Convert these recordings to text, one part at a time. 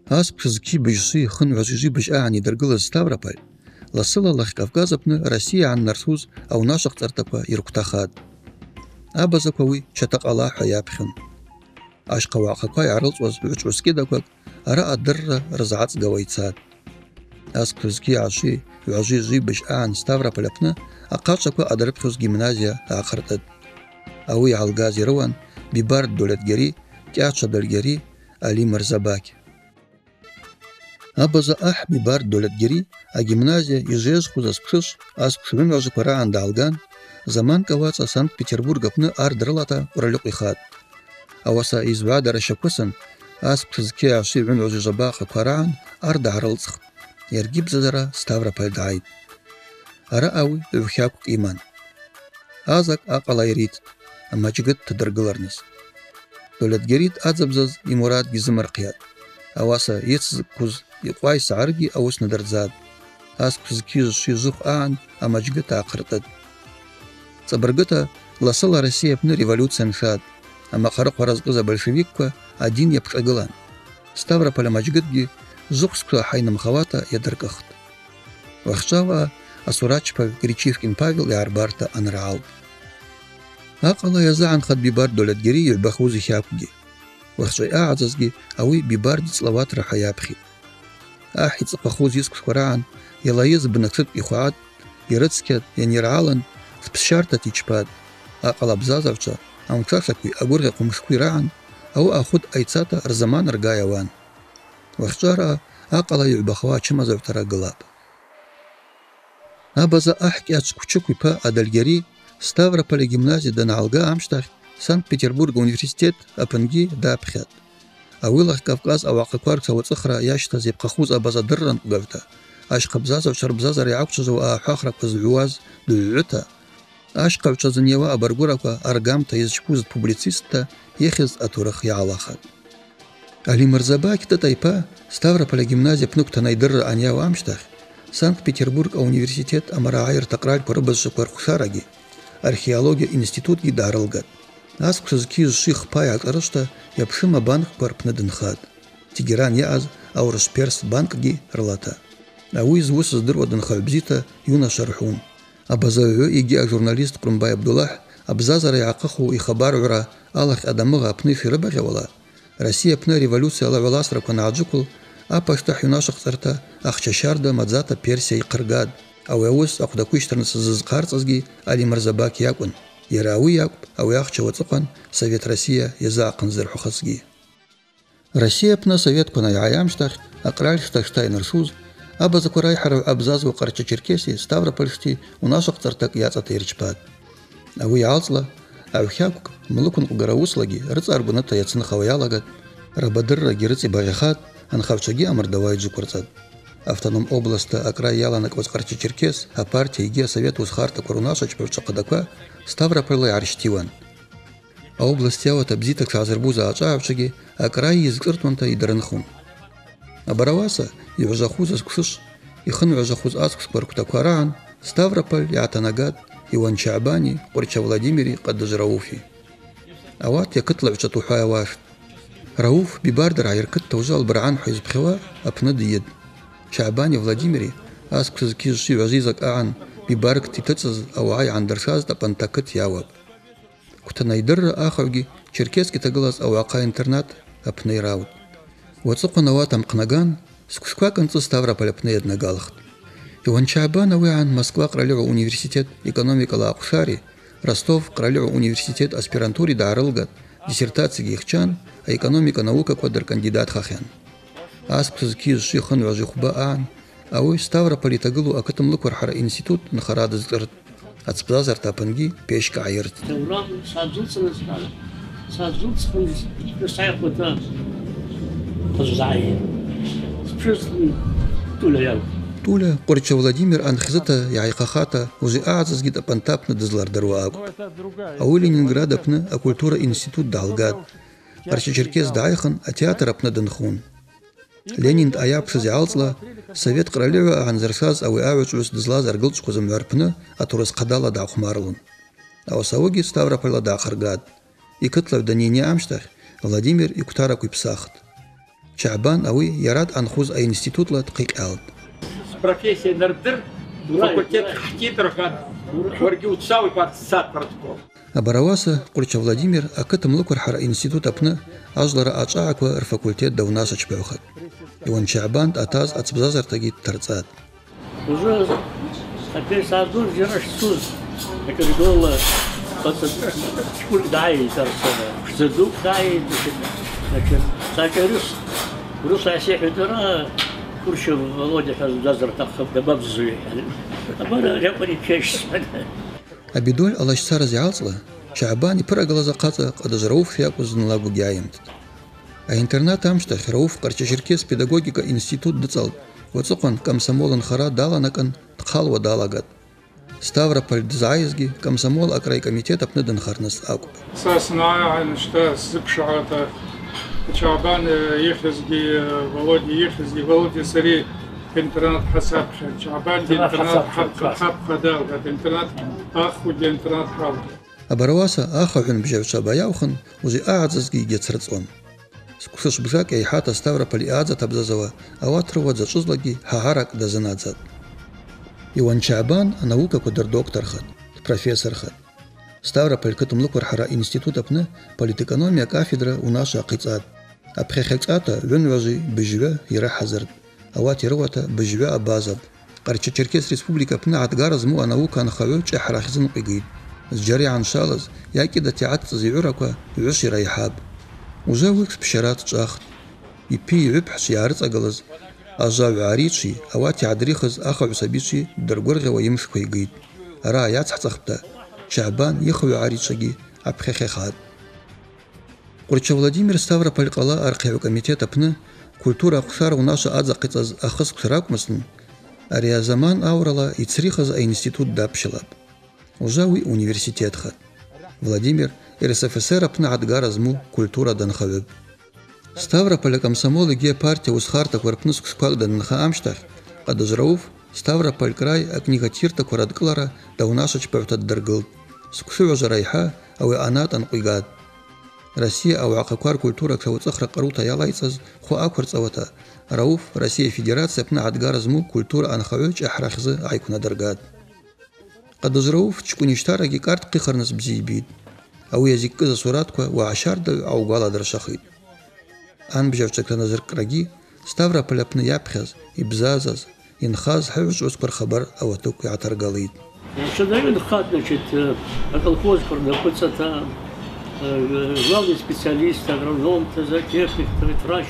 Аспшызки быжси хын вожижи быж ани дыргылыз Ставрополь, ласыла лах Кавказапны Россия аннарсуз аунашах цартапа ирктахад. Абазакуи чатак Аллаха япхин. Ашкавакакай арлцваз вучускедакак ара адырра разац гавайцад. Аспшызки аши вожижи быж ан Ставропольапны акачаква адарпхуз гимназия ахартад. Ауи алгази рован бибар долетгери, тяча дольгери, Али Марзабаки. Абаза ах бибар долетгери, а гимназия ижез хузаспшиш, аспшвин вожи пара андалган, заман каваца Санкт-Петербургапны ардрлата уралюк ихат. Аваса извада рашакусан, аспшизки аши вин вожи жабаха параан арда арлцх. Ергиб зазара Ставрополь дайд. Ара ауи вхяк иман. Азак акалайрит, амачгыт тадыргыларныс. Долетгерит адзабзаз и мурад гизымарқият. Аваса ецз куз иқвай саарги аус надарзад. Аспшизки жжух аан амачгыта ақыртад. Цабаргыта ласала Россия пны революция ншад. Амахарық варазгыза большевикка один япшагылан. Ставрополь амачгытги зухсква хайнам хавата ядыркахт. Вахчава Асурачпа Гречивкин Павел и Арбарта Анраал. Акала язаан хад бибар долетгери юльбахузи хяпги. Вахчай аазазги ауи бибар дицлават рахаяпхи. Ахи цапахуз искушквараан ялаиз бнаксыт ихуат, ирыцкет, янираалан, спшарта тичпад. Акала бзазавча, амчашакви агурга кумшквираан, ау ахуд айцата рзаман ргаяван. Вахчара акала юльбахва чимазавтара гылап. Абаза ахки ачкучуквипа адальгери Ставрополь гимназия даналга амштах Санкт-Петербург университет апанги дапхят. Ауилах Кавказ авакаквар цавацхра яшта зепкахуз абаза дырран гавта. Ашкабзазов шарбзазар яакчазу ахахра квазуаз дуюта. Ашкавчазанева абаргураква аргамта изчпуз публициста ехиз атурах яалахат. Али Марзабаки татайпа Ставрополь гимназия пнукта найдырра анява амштах Санкт-Петербург университет амараайр такраль порыбазши квархушараги. Археология институт гидарылгат. Аскшызки жших пай акларышта япшима банк парпнадынхат. Тегеран яаз аурышперс банкги рылата. Ауи звус здырвадынхальбзита юна шархун. Абазаё игиак журналист Курумбай Абдуллах абзазара яқаху и хабарура аллах адамыга апны фирыбагавала. Россия пны революция лавеласра канаджукул, а паштах юнашах царта ахчашарда мадзата Персия и Кыргад. Ауэус акудакуйштарныс зызқарцазги Али Марзабаки якун. Ярауи якуб, ауяхча вацуқан Совет Россия язаақын зырхухасги. Россия пна Совет кунай аямштах, акральштах штайнерсуз, аба закурай харав абзазу қарча Черкесии, Ставропольшти унашақ цартак яцата ирчпад. Ауи алцла, аухякук, млукун угарауслаги, рыцаргуната яцын хаваялагат, рабадырра гирыци багихат, анхавчаги амардавай джукурцад. Автоном областа акрай яланак возкарчи Черкес, а партия иге Совет узхарта курунашач певчакадаква Ставрополь арштиван. А область яват абзитак шазербуза ачаавчаги акрай изгыртманта и даранхун. А бараваса и вожахуза скшиш, и хан вожахуз аскс кваркутаквараан, Ставрополь, Ятанагад, Иван Чаабани, Порча Владимири, Каддаж Рауфи. А вот я кытлавча тухая вашт. Рауф бибардар айркыт таужал баран хуизбхива апнадиед. Чаабани Владимири аскс кизши вазизак аан бибарк титацаз ауай андершаз тапантакыт яваб. Кутанайдырра ахавги черкески таглаз ауака интернат апней раут. Вацуқанава там қнаган скушква концу Ставрополь апней однагалахт. Иван Чаабан ауяан Москва Кралева университет экономика лаақушари, Ростов Кралева университет аспирантури дарылгат, диссертации гихчан, а экономика наука квадр кандидат хахян. Аспкс кизши хан важихуба аан, ауи Ставрополь тагылу акытым луквархара институт нахарада згырт. Ацпзазар тапанги пешка айырт. Туля Порча Владимир анхизата яйкахата уже аазазги тапантапны дызлар даруагу. Ауи Ленинград апны а культура институт далгат. Арча-Черкес дайхан а театр апны дынхун. Ленин аяпшиз алцла Совет Кралева анзаршаз ауи авичус дызлаз аргылчкузым варпны атурас кадала да хумарлун. А осавоги Ставрополь да харгад. И кытлав да не амштах Владимир и кутара куйпсахт. شعبان أوي يراد أنخوز أي انستيتوت لا تقيق ألد профессия нардыр факультет хтитрхан ورقي وتساوي بارتسات протокол أبرواسة قرش فلاديمير أكتم لكر حر انستيتوت أبنا أجلر أجعك الفاكولتيت دوناسة شبعوخد يوان شعبان أتاز أتبزازر تجيب ترتزاد уже опять садур жираш суд это было шкур дай тарсана шдук дай значит сакарус рус асех это куршев Володя дазар тахов дабабзу يعني أبغى يقولي كيش أبيدول الله شسار زعلصله شعبان يبرق لزقاته قد جروف فيك وزنلاقو جايمت интернат амштах рауф qarchashirkes pedagogika институт дцал وتصقن комсомолын хара даланакан тхалва далагат Ставрополь дзаизги комсомол акрай комитет апныдын харнас акуп сасна ништа сыпшата شعبان يخزجي володи سري интернат حساب شعبان интернат حق دال интернат اخو интернат حال أبرواسة آخوين بجوشا باياوخن وزي أعززجي جتسرتون سكوسش بزاك أي حاتا ستافروبول إعادة تبززوا أواترو وزجزلجي ههارك دزناتزات يوان شعبان نوكا كدر دكتور خد بروفيسور خد ستافروبول كتم لكور حرا انستيتوت أبنا политэкономия кафедра وناشا قيتات أبخيخيكاتا لنوزي بجوا يرا حزرد أوات يروتا بجوا أبازب قرچ چركس ريسبوبليكا بنا عتغارز مو نوكا نخويوش أحراخزن قيقيد زجري عن شالز ياكي دا تعات زيعوركوا يعشي ريحاب وزاوكس بشارات تشاخت يبي يبحث يارت أقلز أجاو عريتشي أواتي عدريخز أخو عسابيتشي درقورغي ويمسكو يقيد رايات حتخبتا شعبان يخوي عريتشي أبخيخي خاد قرچ فلاديمير ستافروبول قلا أرقيو комитет أبنا كولتورا قصار وناشا أدزا قيتاز أخص كسراك مسلم أريا زمان أورلا يتسريخز أي انستيتوت دابشلاب وجاوي университет خد Владимир РСФСР أبنا عدغارزمو كولتورا دنخوب ستافروبول комсомол ге партия усхарта кварпнуск скваг днха амштах قد جروف ستافروبول край акнигатирта курадклара даунашач певтат дергл سكسو جرايحا أو أنات أنقيقات Россия أو عقاكوار كولتورا كسوتصخر قروتا يلايصز خو أكور صوتا روف روسيا فيدراسيا أبنا عدغارزمو كولتورا أنخويج أحراخزة عيكونا درقات قد جروف تشكون يشتاركي كارت قيخرنس بزيبيد أو يزيك كذا صوراتكوا وعشار دل أو غالا درشاخيد أن بجاوشك لنزرق راجي ستافروبول أبنا يابخز يبزازز ينخاز حوش أذكر خبر أو توك يعترقاليد что дают хат, значит, колхоз находится главный специалист, агроном, техник, врач.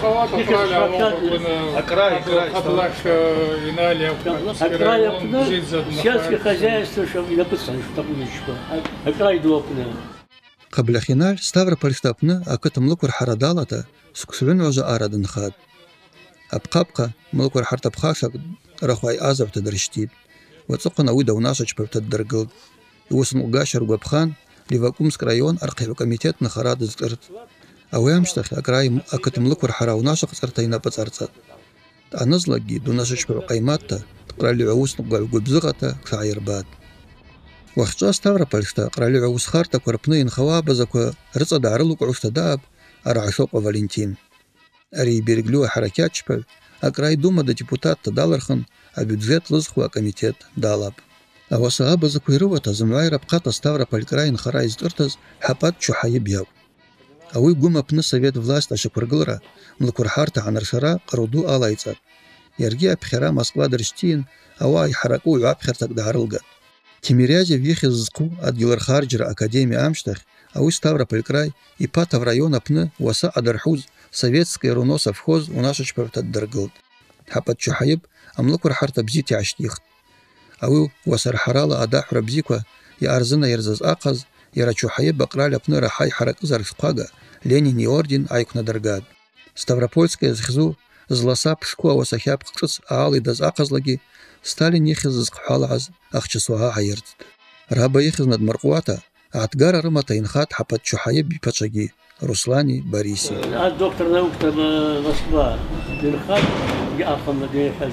Сельское хозяйство, чтобы написано, что там ничего. Окрай допна. قبل خنال ستافروبول ستابنا أكتم لكور حردالتا سكسوين وجا آردن خاد أبقابقا ملكور حرتا بخاشك رخواي آزب تدرشتيد وتصقنا ويدا وناشج بتدرقل يوسن وقاشر وبخان ليفاكومسك رايون أرقيو كوميتет نخراد زكرت أويامشتخ أكراي أكتم لكور حرا وناشق سرتينا بتسرتات أنزلقي دوناشج بقيماتا تقرالي عوس نقع وقبزغتا كعيربات وخشا ستافروبول قرالي عوس خارتا كوربنين خوابزكو رصا دعرلوك عوشتا داب أرعشوق وفالنتين أري بيرجلو حركات شبل أكراي دوما دا ديبوتات تدالرخن البيدجет لزخوا комитет دالاب أوسا أبزكو يروتا زمعي ربقاتا ستافروبول كراين خرايز ترتز حبات شوحاي بياو أوي قوما بنا سويت فلاست أشكورغلرا ملكور حارتا عن رشرا قرودو آلايتات يرجع بخيرا موسكوا درشتين أواي حركو يعبخرتك دعرلغا تيميريازي вихи ззку адгилар харджера академия амштах أو ستافروبول край и пата в район апны васа адархуз советская руно совхоз у нашич певтат дергл حبت شحيب أملكور حارتا بزيتي عشتيخ أو وسر حرالة أداح ربزيكوا يأرزنا يرزز آقز يرا شحيب بقرال أبنى رحاي حرك زرفقاقا لينين يوردين عيكونا درقاد ستافروبольская زخزو زلاسا بشكوا وسخياب قصص آالي دز آقز لگي ستالين يخز زقحال عز أخشسوها عيرت رابا يخز ند مرقواتا عتقار رمتا ينخات حبت شحيب بيبتشاقي руслане Борисе. Доктор наук Москва, Дирхат, Яхам Надеяхач,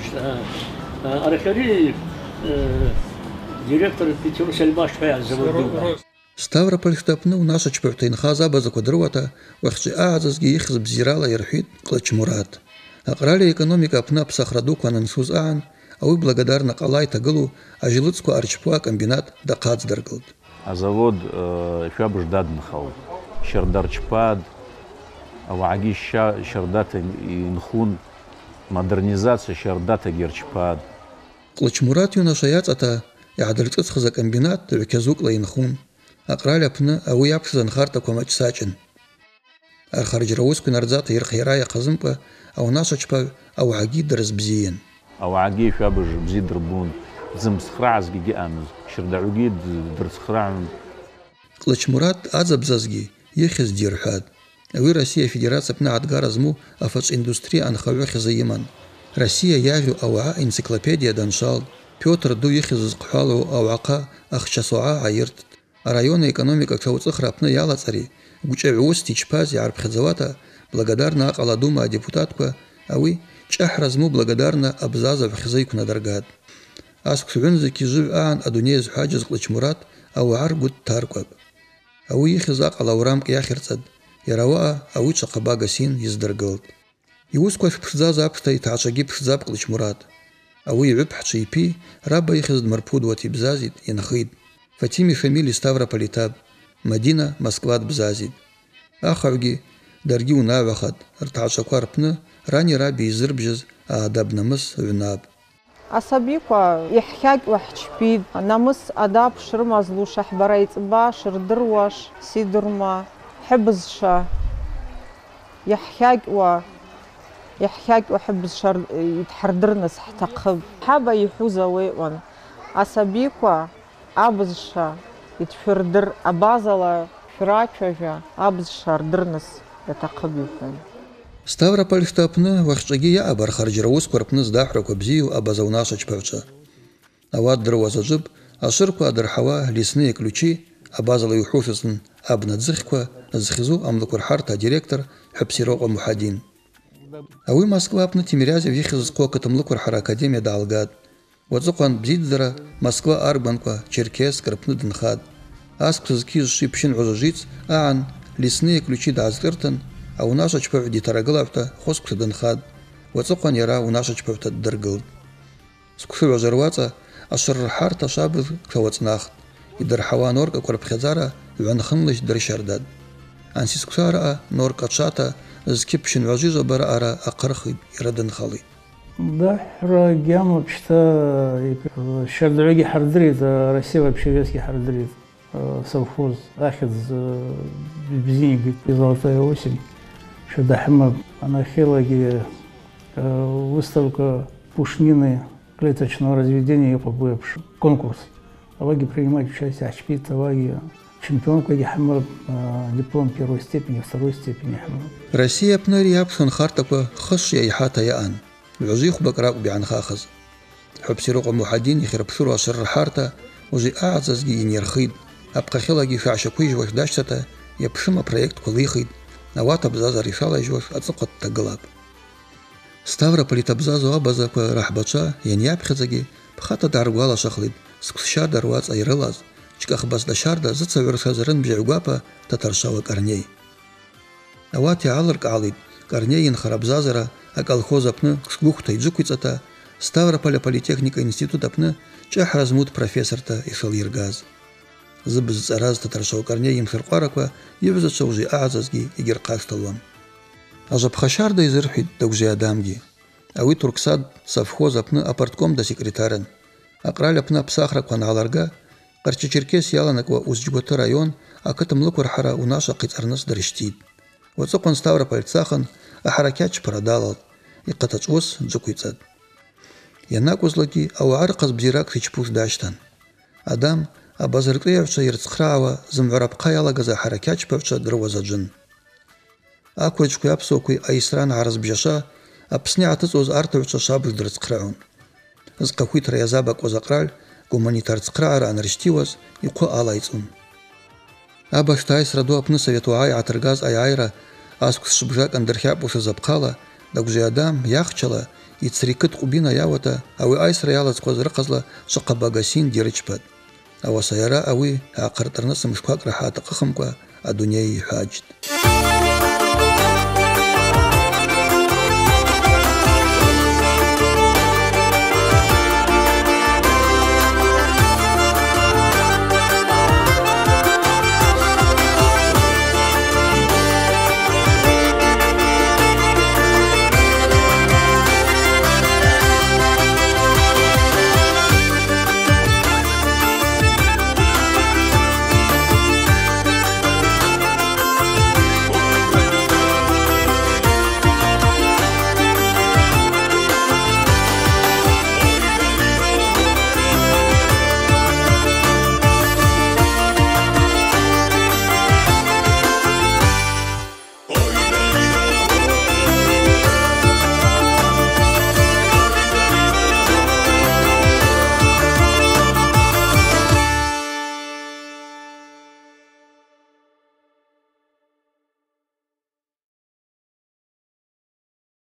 Арахари, директор Петрус Альмаш Фаяз заводу. Ставрополь хтапны унаша чпевтайнха забаза квадруата, вахчи аазазги ихз бзирала ерхит Клачмурат. Акрали экономика апна псахраду кванансуз аан, ауи благодарна калай тагылу, ажилыцку арчпуа комбинат дакац даргылд. А завод шабуш даднхал, шердарчпад, аваги шердата инхун, модернизация шердата герчпад. Клачмурат юнашаяц ата яадырцыцх за комбинат векязук лаинхун. Акрали апны ауи япшзан харта квамач сачын. Архарджрауску нарзата ерхирая казымпа, ау нашачпа ауаги дразбзиен. Ауаги шабуш бзидрбун, зымсхразги гиамз, шердауги дрсхран. Клачмурат азабзазги ехез дирхад. Ауи Россия Федерация пна адгаразму афач индустрия анхавях заиман. Россия явю ауа энциклопедия даншал. Петр ду ехез зқхалу ауака ахчасуа айрт. Районная экономика ксауцхра пна яла цари. Гучевиус тичпаз ярбхадзавата благодарна Акаладума депутатка, ауи чахразму благодарна абзаза вхзайку надаргад. Асксувензики жив аан адунез хаджаз Клачмурат ауар гуд таркваб. Ауи ехизак алаурамк яхирцад. Ярауа ауи чакабагасин издаргалд. Иускваш пхзаза апштай тачаги пхзаб Клачмурат. Ауи випхчипи раба ехиз дмарпудвати бзазит янхид. Фатими фамилии Ставрополитаб. Мадина Москва бзазит. Ахавги дарги унавахат ртачакварпны рани раби изырбжыз аадаб намыс винаб. Асабиква иххяг вахчпид намыс адаб шырмазлу шахбарайцба шырдырваш сидурма حبزشا يحكاك وحبز شر يتحردرنس حتى قب حابة يحوزا ويوان أسابيكوا أبزشا يتفردر أبازلا فراتشا أبز شردرنس يتقبيوكن Ставрополь хтапны вахчаги я абар харджраус кварпны здахрак обзию абазаунаша чпевча. Авад дровазаджиб аширку адархава лесные ключи абазала юхуфисн абнадзихква зхизу амлакурхарта директор Хапсироqa Мухадин. Ауи Москва пны Тимирязев ехизско катымлыкурхара академия далгад. Вадзуқан бзидзара Москва арбанква Черкес карпны дынхад. Аскзки шипшин узажиц аан лесные ключи дазгыртын. А у наша чпев дитараглавта хоск дынхад. Вадзуқан яра у наша чпевта дыргыл. Скуфи вазарваца ашархарта шабыз квацнахт. Идархава норка кварпхазара ванхынлыш дыршардад. Ансискусара норка чата зкипшин важижа барара акархид ирадын хали. Да, рагиан вообще-то шардраги хардрит, Россия вообще веский хардрит. Совхоз ахид бзинг и золотая осень. Шадахма анахелаги выставка Пушнины клеточного разведения ЕПБ конкурс. Аваги принимать участие Ачпит, аваги чемпионка Яхамар, диплом первой степени, второй степени. Россия пнари апшан хартапа хашья и хата яан. Вязих бакрак бианхахаз. Хапсироqa Мухадин ихирапсуру ашар харта уже аазазги инерхид. Апкахелаги фашакуй жваш даштата япшима проект кулихид. Навата бзаза решала жваш ацукат тагалаб. Ставрополь табзазу абаза па рахбача яньяпхазаги пхата даргуала шахлид. Скушар дарвац айрылаз. Чкахбас дашарда зацаверсазрын бжаугапа татаршава Корней. Авати алырк алид. Корнейин харабзазара акалхоз апны скухта иджукуйцата Ставрополя политехника институт апны чахразмут профессорта ишалиргаз. Зыбз цараз татаршава Корнейин хирқараква евзача уже аазазги игерқашталвам. Ажабхашарда изырхид дагжи адамги. Ауи турксад совхоз апны апартком да секретарен. Акраль апна псахракван аларга Қарчы Черкес яланаква узджготы район, а катымлыкурхара у наша қицарныс дырштид. Вацоқан Ставрополь цахан ахаракяч продалал и қатачос джукуйцад. Янакузлаки ауарқаз бзирак хичпуш даштан. Адам абазыркыявча ерцхраава зымварапқа ялагаза харакяч павча дровазаджын. Аквачку япсокуй аисран аразбжаша апсне атыз оз артавча шабыш дырцхраун. Зқахуит раязабак озакраль гуманитар цқраара анарштиваз и қо алайцун. Абаштай сраду апны советуай атыргаз айайра аскус шыбжак андырхяпуша запқала дагжи адам яхчала и црикыт қубина явата ауи айсра ялац қозрықазла шақабагасин дирычпад. أوصيرا أوي عقرترنا سمشكواك راح أتقخمكوا الدنيا حاجت